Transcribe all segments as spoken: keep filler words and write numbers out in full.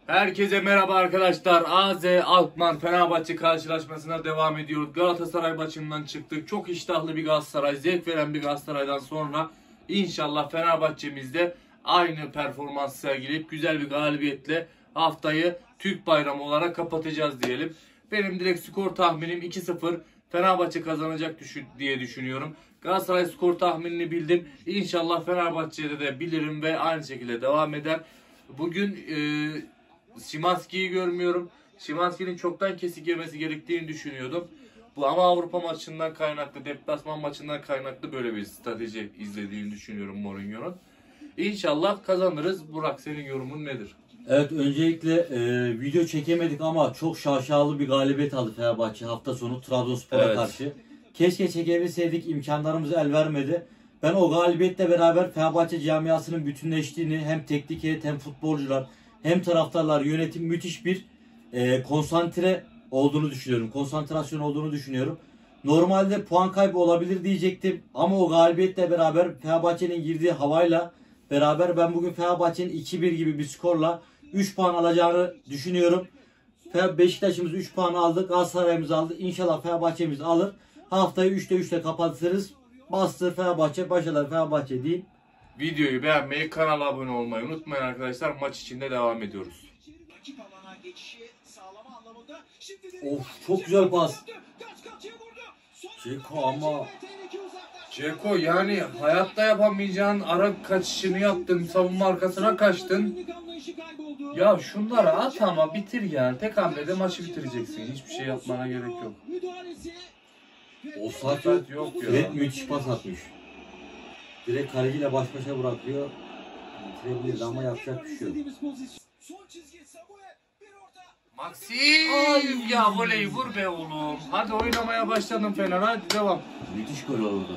Herkese merhaba arkadaşlar. A Z Alkmaar Fenerbahçe karşılaşmasına devam ediyoruz. Galatasaray maçından çıktık. Çok iştahlı bir Galatasaray, zevk veren bir Galatasaray'dan sonra inşallah Fenerbahçe'mizde aynı performans sergileyip güzel bir galibiyetle haftayı Türk Bayramı olarak kapatacağız diyelim. Benim direkt skor tahminim iki sıfır Fenerbahçe kazanacak diye düşünüyorum. Galatasaray skor tahminini bildim. İnşallah Fenerbahçe'de de bilirim ve aynı şekilde devam eder. Bugün e, Szymański'yi görmüyorum. Szymański'nin çoktan kesik yemesi gerektiğini düşünüyordum. Bu ama Avrupa maçından kaynaklı, deplasman maçından kaynaklı böyle bir strateji izlediğini düşünüyorum Mourinho'nun. İnşallah kazanırız. Burak, senin yorumun nedir? Evet, öncelikle e, video çekemedik ama çok şaşalı bir galibiyet aldı Fenerbahçe hafta sonu Trabzonspor'a Evet. karşı. Keşke çekebilseydik, imkanlarımız el vermedi. Ben o galibiyetle beraber Fenerbahçe camiasının bütünleştiğini, hem teknik heyet hem futbolcular hem taraftarlar, yönetim müthiş bir e, konsantre olduğunu düşünüyorum. Konsantrasyon olduğunu düşünüyorum. Normalde puan kaybı olabilir diyecektim ama o galibiyetle beraber Fenerbahçe'nin girdiği havayla beraber ben bugün Fenerbahçe'nin iki bir gibi bir skorla üç puan alacağını düşünüyorum. Beşiktaş'ımız üç puan aldı, Galatasaray'ımız aldı. İnşallah Fenerbahçe'miz alır. Haftayı üçte üçte kapatırız. Bastır Fenerbahçe, başarılar Fenerbahçe diyeyim. Videoyu beğenmeyi, kanala abone olmayı unutmayın arkadaşlar. Maç içinde devam ediyoruz. Of, çok güzel pas. Ceko ama Ceko, yani hayatta yapamayacağın ara kaçışını yaptın, savunma arkasına kaçtın. Ya şunları at ama bitir yani. Tek hamlede maçı bitireceksin. Hiçbir şey yapmana gerek yok. offside yok. Yok ya. Direkt müthiş pas atmış. Direkt kaleciyle baş başa bırakıyor. Bitirebilirdi ama yapacak bir şey yok. Maxim, ya voleyi vur be oğlum. Hadi oynamaya başladın Fener, hadi devam. Müthiş gol oldu.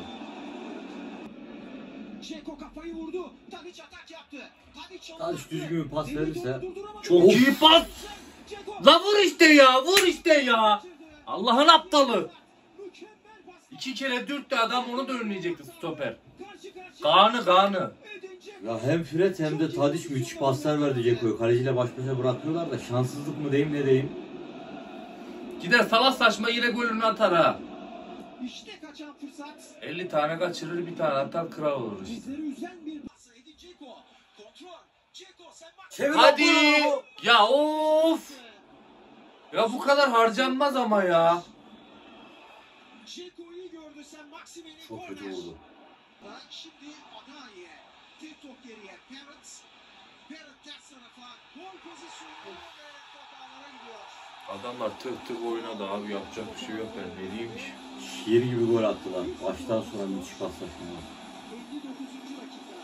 Ceko kafayı vurdu. Tadiç atak yaptı. Tadiç düzgün bir pas verirse. Çok iyi pas. La vur işte ya, vur işte ya. Allah'ın aptalı. İki kere dürttü adam, onu da önleyecekti stoper. Kaan'ı Kaan'ı. Ya hem Fred hem de Tadiç müthiş paslar verdi Ceko'yu. Kaleciyle baş başa bırakıyorlar da şanssızlık mı diyeyim ne diyeyim. Gider salak saçma yine golünü atar ha. İşte kaçan fırsat. elli tane kaçırır, bir tane atar, kral olur işte. Bizleri üzen bir pas. Edin Ceko. Kontrol. Ceko sen bak. Çevir Hadi. topu. Ya of. Ya bu kadar harcanmaz ama ya. Ceko'yu gördü sen Maxim'in. Çok kötü oldu. Şimdi Adaye. TikTok geriye. Parrot. Parrot ters tarafa. Gol pozisyonu ve top ağlara gidiyor. Adamlar tık tık oynadı abi, yapacak bir şey yok yani, ne diyeyim ki. Şiir gibi gol attılar. Baştan sonra müthiş paslar şunlar. elli dokuzuncu dakika.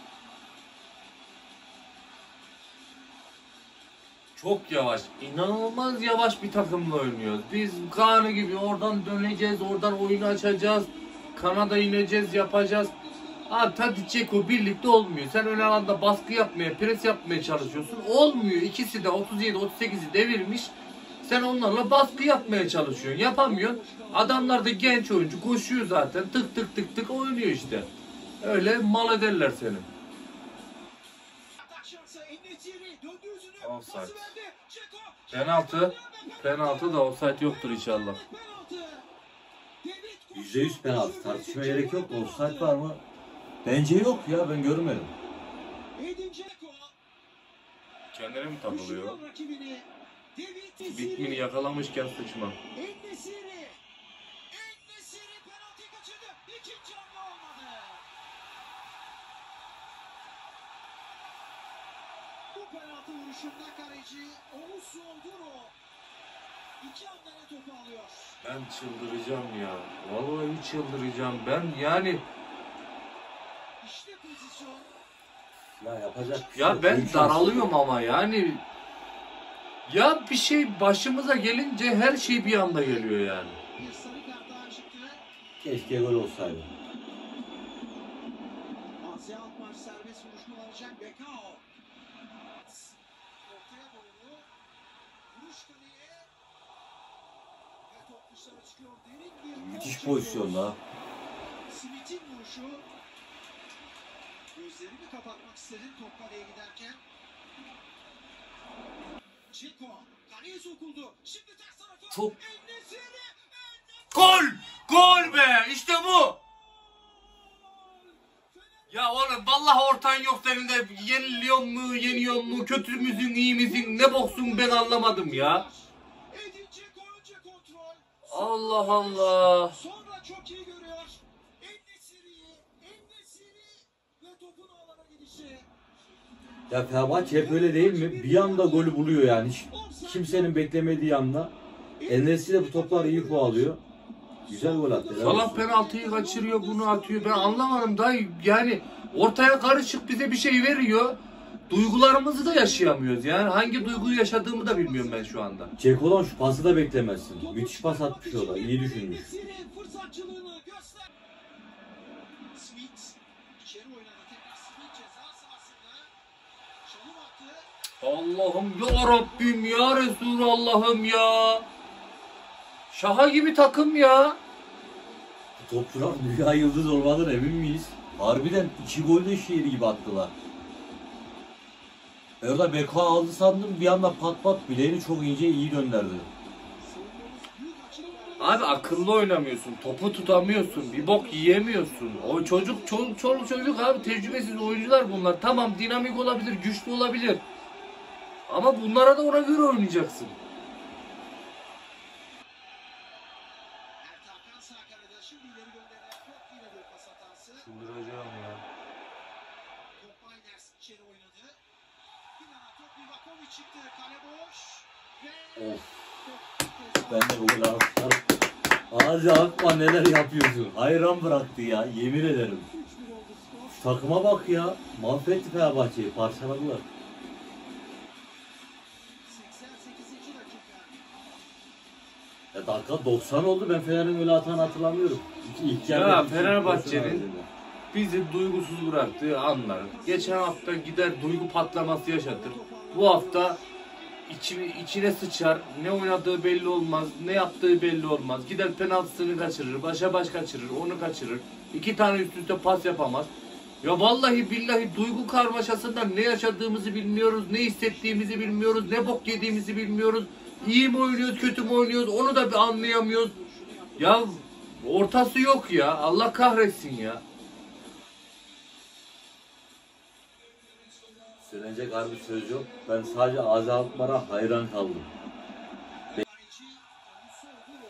Çok yavaş, inanılmaz yavaş bir takımla oynuyoruz. Biz Kaan'ı gibi oradan döneceğiz, oradan oyunu açacağız. Kanada ineceğiz, yapacağız. Abi Tadiç, Ceko birlikte olmuyor. Sen ön alanda baskı yapmaya, pres yapmaya çalışıyorsun. Olmuyor. İkisi de otuz yedi otuz sekizi devirmiş. Sen onlarla baskı yapmaya çalışıyorsun. Yapamıyorsun. Adamlar da genç oyuncu, koşuyor zaten. Tık tık tık tık oynuyor işte. Öyle mal ederler seni. Offside. Penaltı. Penaltı da offside yoktur inşallah. yüzde yüz penaltı. Tartışmaya gerek yok. Offside var mı? Bence yok ya, ben görmedim. Kendine mi takılıyor? Bitmini yakalamışken sıçma. Bu penaltı vuruşunda kaleci Oğuz Solduro iki hamlede topu alıyor. Ben çıldıracağım ya. Vallahi çıldıracağım. Ben yani İşte pozisyon. Ya yapacak bir şey ya yok. ben Müthiş daralıyorum ama yani ya bir şey başımıza gelince her şey bir anda geliyor yani. Bir sarı kart daha çıktı. Keşke gol olsaydı. Asya Alkmaar serbest vuruş kullanacak Bekao. Ortaya doğru. Vuruş kaleye. Ve top dışarı çıkıyor. Derin bir Müthiş gol pozisyon çekiyor. la. Smith'in vuruşu. Gözlerini kapatmak istedi top kaleye giderken. Ceko. Kaleye sokuldu. Şimdi ters tarafa. Çok- En-Nesyri. Gol! Gol be! İşte bu! Ya oğlum vallahi ortan yok senin de yeniliyor mu, yeniyor mu, kötü müsün, iyi misin, ne boksun ben anlamadım ya. Edin Dzeko önce kontrol. Allah Allah. Sonra çok iyi görüyor. En-Nesyri'yi. En-Nesyri ve topun ağlara gidişi. Ya Fenerbahçe hep öyle değil mi? Bir anda golü buluyor yani. Hiç kimsenin beklemediği anda. En-Nesyri de bu toplar iyi kovalıyor. Güzel gol attı. helal Salah olsun. penaltıyı kaçırıyor, bunu atıyor. Ben anlamadım da yani ortaya karışık bize bir şey veriyor. Duygularımızı da yaşayamıyoruz yani. Hangi duyguyu yaşadığımı da bilmiyorum ben şu anda. Ceko'dan şu pası da beklemezsin. Müthiş pas atmış o da. İyi düşünmüş. En-Nesyri fırsatçılığını göster. Smith içeri oynadı. Tekrar Smith ceza sahasında. Çalım attı. Allah'ım ya Rabbim ya Resulallah'ım ya. Şaha gibi takım ya. Topçular dünya yıldız olmadan emin miyiz? Harbiden iki golü de şiir gibi attılar. Orada Beko aldı sandım, bir anda pat pat bileğini çok ince iyi gönderdi. Abi akıllı oynamıyorsun, topu tutamıyorsun, bir bok yiyemiyorsun. O çocuk, çoluk, çoluk çocuk abi, tecrübesiz oyuncular bunlar. Tamam dinamik olabilir, güçlü olabilir. Ama bunlara da ona göre oynayacaksın. Ertakan sağ kalede şimdi ileri gönderilen top yine bir pas hatası. Çıldıracağım ya. Top Miners içeri oynadı. Bir yana top Livakovic çıktı. Kale boş. Ve Of. Ben de bu golü atlarım. Ağzı Akman neler yapıyorsun? Hayran bıraktı ya, yemin ederim. üç bir oldu skor. Şu takıma bak ya. Mahvetti Fenerbahçe'yi, parçaladılar. seksen sekizinci dakika. Ya dakika doksan oldu, ben Fener'in öyle atan hatırlamıyorum. İlk, ilk Ya yarıda iki- Fenerbahçe'nin bizi duygusuz bıraktığı anlar. Geçen hafta gider duygu patlaması yaşatır. Bu hafta içi, içine sıçar. Ne oynadığı belli olmaz. Ne yaptığı belli olmaz. Gider penaltısını kaçırır. Başa baş kaçırır. Onu kaçırır. İki tane üst üste pas yapamaz. Ya vallahi billahi duygu karmaşasından ne yaşadığımızı bilmiyoruz. Ne hissettiğimizi bilmiyoruz. Ne bok yediğimizi bilmiyoruz. İyi mi oynuyoruz, kötü mü oynuyoruz onu da bir anlayamıyoruz. Ya ortası yok ya. Allah kahretsin ya. Söylenecek harbi söz yok. Ben sadece Azi Alkmaar'a hayran kaldım. Kaleci Onusoğlu.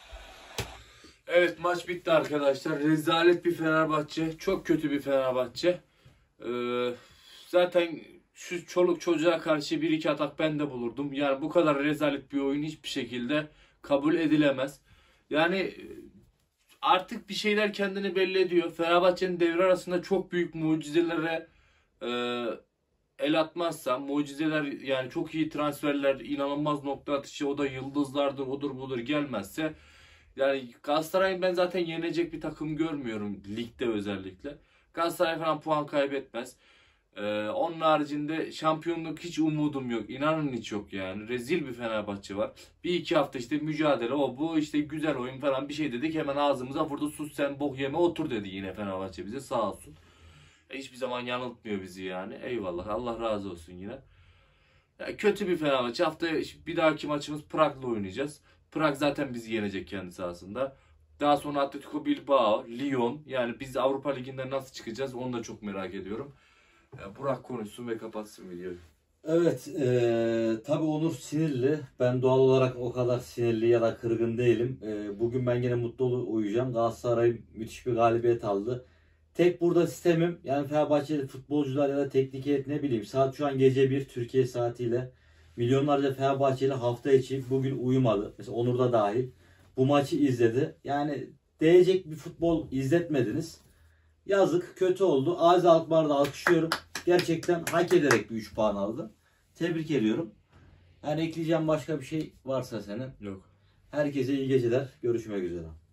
Evet maç bitti arkadaşlar. Rezalet bir Fenerbahçe. Çok kötü bir Fenerbahçe. Ee, zaten şu çoluk çocuğa karşı bir iki atak ben de bulurdum. Yani bu kadar rezalet bir oyun hiçbir şekilde kabul edilemez. Yani artık bir şeyler kendini belli ediyor. Fenerbahçe'nin devre arasında çok büyük mucizelere e, el atmazsa, mucizeler yani çok iyi transferler, inanılmaz nokta atışı, o da yıldızlardır, odur budur gelmezse yani Galatasaray'ın ben zaten yenecek bir takım görmüyorum ligde özellikle. Galatasaray falan puan kaybetmez. Ee, onun haricinde şampiyonluk hiç umudum yok. İnanın hiç yok yani. Rezil bir Fenerbahçe var. Bir iki hafta işte mücadele o bu işte güzel oyun falan bir şey dedik. Hemen ağzımıza vurdu. Sus sen bok yeme otur dedi yine Fenerbahçe bize sağ olsun. E, hiçbir zaman yanıltmıyor bizi yani. Eyvallah Allah razı olsun yine. Ya, kötü bir Fenerbahçe. Haftaya bir dahaki maçımız Prag'la oynayacağız. Prag zaten bizi yenecek kendi sahasında. Daha sonra Atletico Bilbao, Lyon. Yani biz Avrupa Ligi'nden nasıl çıkacağız onu da çok merak ediyorum. Ya Burak konuşsun ve kapatsın videoyu. Evet, eee tabii Onur sinirli. Ben doğal olarak o kadar sinirli ya da kırgın değilim. Eee, bugün ben yine mutlu uyuyacağım. Galatasaray müthiş bir galibiyet aldı. Tek burada sistemim yani Fenerbahçeli futbolcular ya da teknik heyet ne bileyim saat şu an gece bir Türkiye saatiyle milyonlarca Fenerbahçeli hafta içi bugün uyumadı. Mesela Onur da dahil. Bu maçı izledi. Yani değecek bir futbol izletmediniz. Yazık, kötü oldu. Azi Alkmaar'ı da alkışlıyorum. Gerçekten hak ederek bir üç puan aldı. Tebrik ediyorum. Yani ekleyeceğim başka bir şey varsa senin. Yok. Herkese iyi geceler. Görüşmek üzere.